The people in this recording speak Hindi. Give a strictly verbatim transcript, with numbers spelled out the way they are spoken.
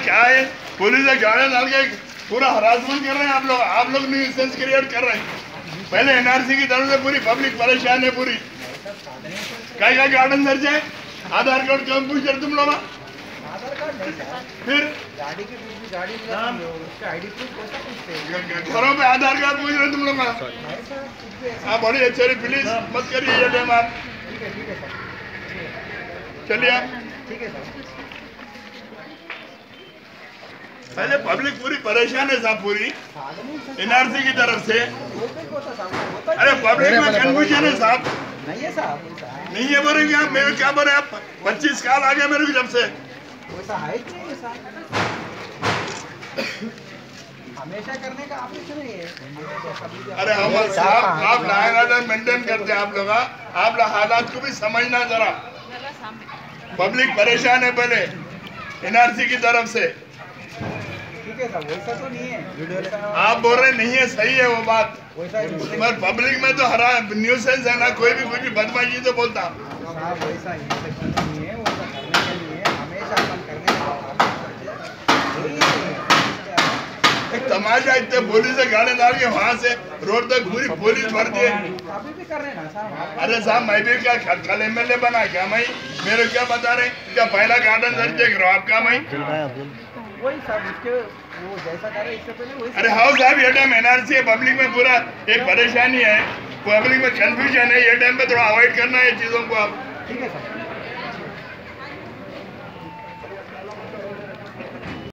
क्या है, पुलिस से गाड़ियां डाल के पूरा हरासमेंट कर रहे हैं आप लोग। आप लोग न्यूसेंस क्रिएट कर रहे हैं। पहले एनआरसी की तरफ से पूरी पब्लिक परेशान है पूरी। क्या क्या गार्डन दर्ज है, आधार कार्ड क्यों पूछ रहे तुम लोग? फिर गाड़ी की भी गाड़ी उसका आईडी प्रूफ कैसा पूछते घरों पे आधार कार्ड पूछ रहे तुम लोग? हाँ बड़ी अच्छी, प्लीज मत करिए ये टाइम आप। ठीक है ठीक है सर, चलिए आप। ठीक है सर। पहले पब्लिक पूरी परेशान है साहब, पूरी एनआरसी की तरफ से। अरे पब्लिक में कंफ्यूजन है साहब। नहीं है साहब, नहीं है बोले क्या? मेरे क्या बोले आप? पच्चीस साल आ गया मेरे को जब से। वैसा है चाहिए साहब, हमेशा करने का ऑपरेशन है ये। अरे हम साहब आप लाइन मेंटेन करते हैं आप लोग। आप लोग हालात को भी समझना जरा। पब्लिक परेशान है पहले एनआरसी की तरफ से। ठीक है साहब, वैसा तो नहीं है। आप बोल रहे नहीं है, सही है वो बात। वैसा मगर पब्लिक में तो हरा न्यूसेंस है ना, कोई भी कुछ भी बदमाशी तो बोलता। साहब वैसा नहीं है, वैसा करने के लिए हमेशा अपन करने का एक तमाशा, इतने पुलिस से गाड़ी डाल के वहाँ से रोड तक पूरी पुलिस भरती है। अभी भी कर रहे हैं ना साहब। अरे साहब मैं भी क्या कल एमएलए बना क्या? मैं मेरे क्या बता रहे क्या? पहला गार्डन दर्ज देख रहा हूँ आपका मैं। वही साहब उसके वो जैसा करे इससे पहले वही। अरे हाँ साहब ये टाइम एनआरसी है, पब्लिक में पूरा एक परेशानी है, पब्लिक में कंफ्यूजन है। ये टाइम पे थोड़ा अवॉइड करना है चीज़ों को आप। ठीक है सर।